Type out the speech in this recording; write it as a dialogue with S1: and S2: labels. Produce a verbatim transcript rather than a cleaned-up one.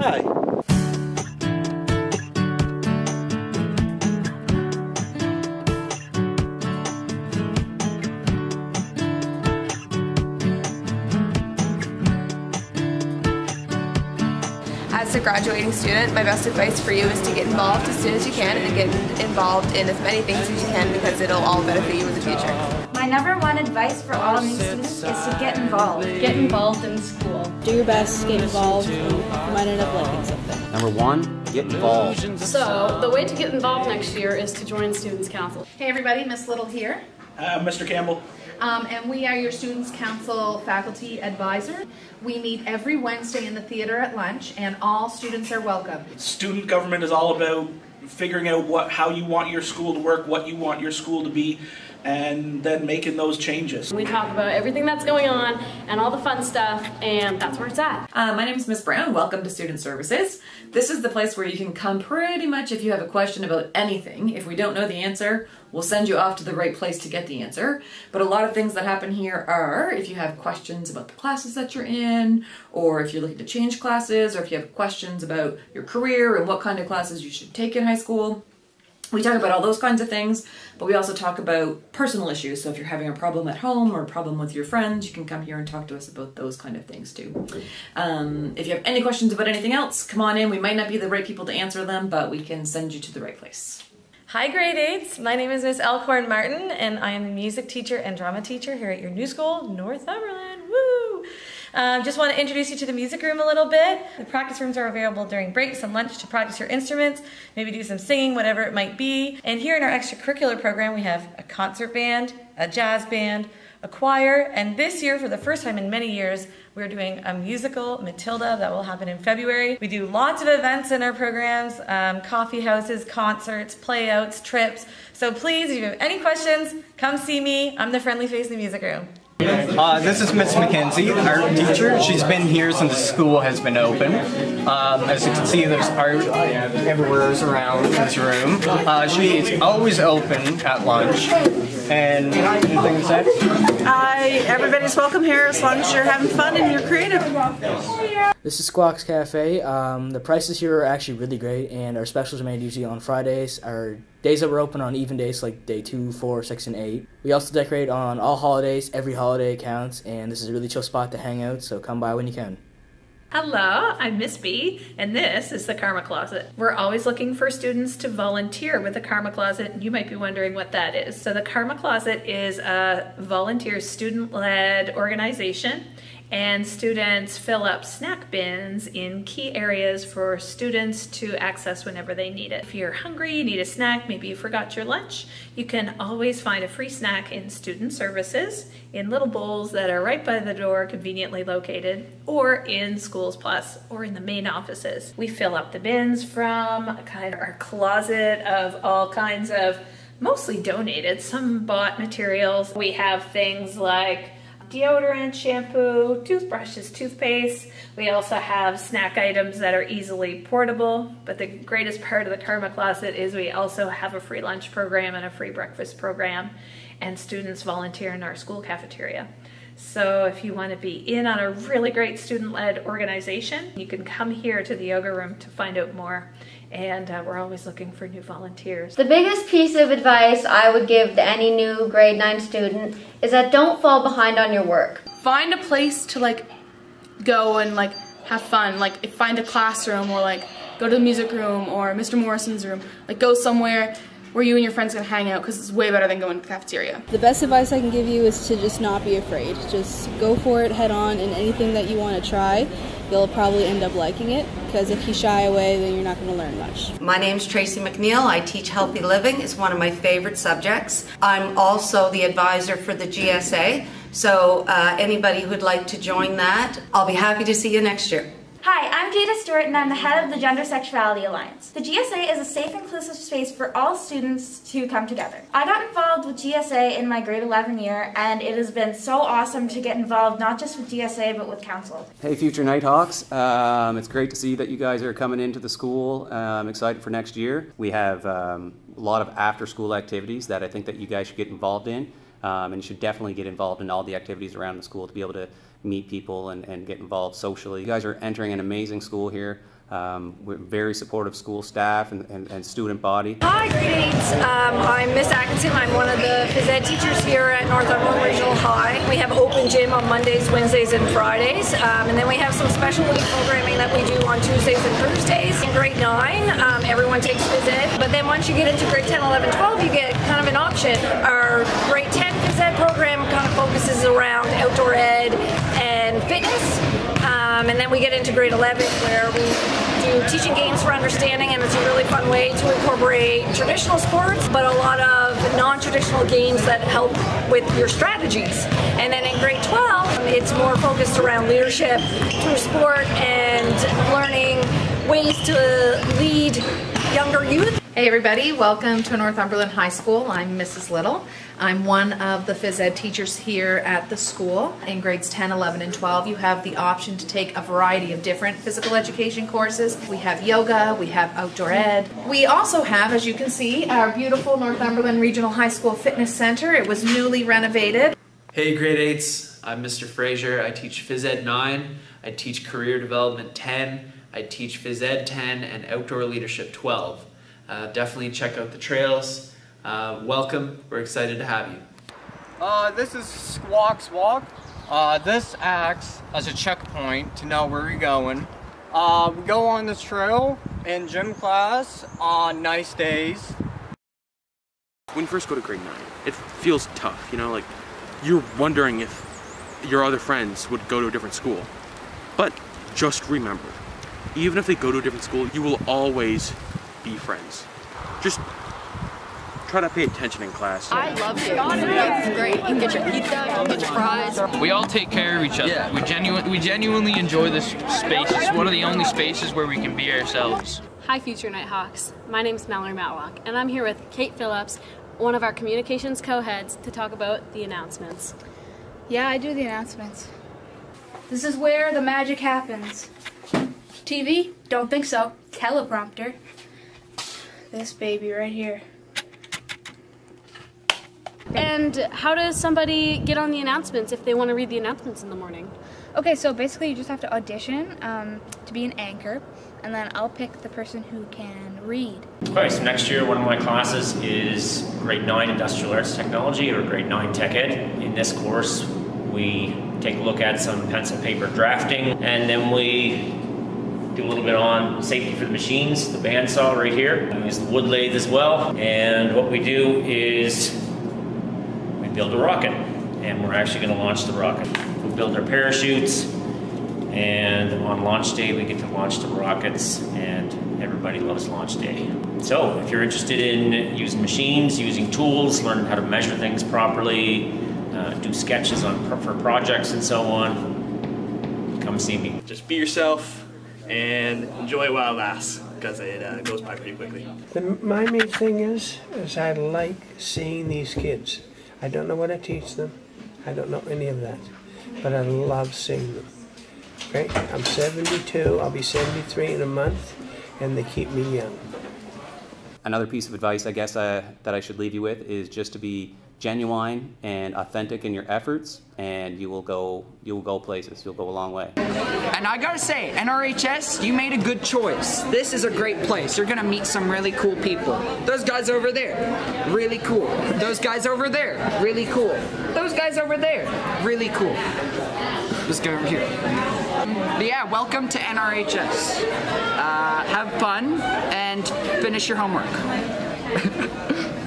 S1: Hi.
S2: As a graduating student, my best advice for you is to get involved as soon as you can and get involved in as many things as you can because it'll all benefit you in the future.
S3: My number one advice for all new students is to get involved.
S4: Get involved in school.
S5: Do your best, get involved, and you might end up liking something.
S6: Number one, get involved.
S4: So, the way to get involved next year is to join Students' Council.
S7: Hey everybody, Miss Little here.
S1: Uh, Mister Campbell.
S7: Um, and we are your Students' Council faculty advisor. We meet every Wednesday in the theater at lunch, and all students are welcome.
S1: Student government is all about figuring out what, how you want your school to work, what you want your school to be, and then making those changes.
S4: We talk about everything that's going on and all the fun stuff, and that's where it's at.
S8: Uh, my name is Miss Brown. Welcome to Student Services. This is the place where you can come pretty much if you have a question about anything. If we don't know the answer, we'll send you off to the right place to get the answer. But a lot of things that happen here are if you have questions about the classes that you're in, or if you're looking to change classes, or if you have questions about your career and what kind of classes you should take in high school. We talk about all those kinds of things, but we also talk about personal issues. So if you're having a problem at home or a problem with your friends, you can come here and talk to us about those kind of things too. Um, if you have any questions about anything else, come on in. We might not be the right people to answer them, but we can send you to the right place.
S9: Hi grade eights, my name is Miss Elkhorn Martin and I am the music teacher and drama teacher here at your new school, Northumberland. Woo! Um, just want to introduce you to the music room a little bit. The practice rooms are available during breaks and lunch to practice your instruments, maybe do some singing, whatever it might be. And here in our extracurricular program we have a concert band, a jazz band, a choir, and this year for the first time in many years we're doing a musical, Matilda, that will happen in February. We do lots of events in our programs, um, coffee houses, concerts, playouts, trips. So please, if you have any questions, come see me. I'm the friendly face in the music room.
S10: Uh, this is Miss McKenzie, art teacher. She's been here since the school has been open. Um, as you can see, there's art everywhere around this room. Uh, she is always open at lunch. And anything to say?
S11: Hi, everybody's welcome here as long as you're having fun and you're creative.
S12: This is Squawks Cafe. Um, the prices here are actually really great, and our specials are made usually on Fridays. Our days that we're open on even days like day two, four, six, and eight. We also decorate on all holidays. Every holiday counts, and this is a really chill spot to hang out, so come by when you can.
S13: Hello, I'm Miss B, and this is the Karma Closet. We're always looking for students to volunteer with the Karma Closet, and you might be wondering what that is. So the Karma Closet is a volunteer student-led organization, and students fill up snack bins in key areas for students to access whenever they need it. If you're hungry, you need a snack, maybe you forgot your lunch, you can always find a free snack in Student Services in little bowls that are right by the door, conveniently located, or in Schools Plus or in the main offices. We fill up the bins from kind of our closet of all kinds of mostly donated, some bought materials. We have things like deodorant, shampoo, toothbrushes, toothpaste. We also have snack items that are easily portable, but the greatest part of the Karma Closet is we also have a free lunch program and a free breakfast program, and students volunteer in our school cafeteria. So if you want to be in on a really great student-led organization, you can come here to the yoga room to find out more. And uh, we're always looking for new volunteers.
S14: The biggest piece of advice I would give to any new grade nine student is that don't fall behind on your work.
S15: Find a place to like go and like have fun. Like find a classroom or like go to the music room or Mister Morrison's room. Like go somewhere where you and your friends can hang out because it's way better than going to the cafeteria.
S5: The best advice I can give you is to just not be afraid. Just go for it head on, and anything that you want to try, you'll probably end up liking it, because if you shy away, then you're not going to learn much.
S16: My name's Tracy McNeil. I teach healthy living. It's one of my favorite subjects. I'm also the advisor for the G S A, so uh, anybody who'd like to join that, I'll be happy to see you next year.
S3: Hi, I'm Jada Stewart and I'm the head of the Gender Sexuality Alliance. The G S A is a safe, inclusive space for all students to come together. I got involved with G S A in my grade eleven year, and it has been so awesome to get involved not just with G S A but with council.
S6: Hey future Nighthawks, um, it's great to see that you guys are coming into the school. Uh, I'm excited for next year. We have um, a lot of after school activities that I think that you guys should get involved in. Um, and you should definitely get involved in all the activities around the school to be able to meet people and, and get involved socially. You guys are entering an amazing school here. Um, we're very supportive school staff and, and, and student body.
S17: Hi, grade eights. Um, I'm Miss Atkinson. I'm one of the phys ed teachers here at Northumberland Regional High. We have open gym on Mondays, Wednesdays, and Fridays. Um, and then we have some specialty programming that we do on Tuesdays and Thursdays. In grade nine, um, everyone takes phys ed. But then once you get into grade ten, eleven, twelve, you get kind of an option. Our grade ten phys ed program kind of focuses around outdoor ed and fitness. Um, and then we get into grade eleven where we do teaching games for understanding, and it's a really fun way to incorporate traditional sports, but a lot of non-traditional games that help with your strategies. And then in grade twelve, it's more focused around leadership through sport and learning ways to lead younger youth.
S7: Hey everybody, welcome to Northumberland High School. I'm Missus Little. I'm one of the phys ed teachers here at the school. In grades ten, eleven, and twelve, you have the option to take a variety of different physical education courses. We have yoga, we have outdoor ed. We also have, as you can see, our beautiful Northumberland Regional High School Fitness Center. It was newly renovated.
S18: Hey grade eights, I'm Mister Frazier. I teach phys ed nine, I teach career development ten, I teach phys ed ten, and outdoor leadership twelve. Uh, definitely check out the trails. Uh, welcome. We're excited to have you.
S10: Uh, this is Squawks Walk. Uh, this acts as a checkpoint to know where you're going. Uh, we go on this trail in gym class on nice days.
S19: When you first go to grade nine, it feels tough, you know, like you're wondering if your other friends would go to a different school. But just remember, even if they go to a different school, you will always be friends. Just try to pay attention in class.
S20: I love it. It's great. You can get your pizza, you can get your fries.
S21: We all take care of each other. Yeah. We, genu we genuinely enjoy this space. It's one of the only spaces where we can be ourselves.
S4: Hi, Future Nighthawks. My name's Mallory Matlock, and I'm here with Kate Phillips, one of our communications co-heads, to talk about the announcements.
S3: Yeah, I do the announcements. This is where the magic happens. T V? Don't think so. Teleprompter. This baby right here.
S4: And how does somebody get on the announcements if they want to read the announcements in the morning?
S3: Okay, so basically you just have to audition um, to be an anchor, and then I'll pick the person who can read.
S22: Alright, so next year one of my classes is grade nine Industrial Arts Technology, or grade nine Tech Ed. In this course we take a look at some pencil paper drafting, and then we do a little bit on safety for the machines, the bandsaw right here. We use the wood lathe as well, and what we do is we build a rocket, and we're actually going to launch the rocket. We build our parachutes, and on launch day we get to launch the rockets, and everybody loves launch day. So if you're interested in using machines, using tools, learning how to measure things properly, uh, do sketches on for projects and so on, come see me.
S23: Just be yourself and enjoy it while it lasts, because it uh, goes by pretty quickly.
S24: The, my main thing is, is I like seeing these kids. I don't know what I teach them. I don't know any of that, but I love seeing them. Right? I'm seventy-two, I'll be seventy-three in a month, and they keep me young.
S6: Another piece of advice I guess uh, that I should leave you with is just to be genuine and authentic in your efforts, and you will go you will go places. You'll go a long way.
S25: And I gotta say, N R H S, you made a good choice. This is a great place. You're gonna meet some really cool people. Those guys over there, really cool. Those guys over there, really cool. Those guys over there, really cool. Let's go over here. But yeah, welcome to N R H S. Uh, have fun and finish your homework.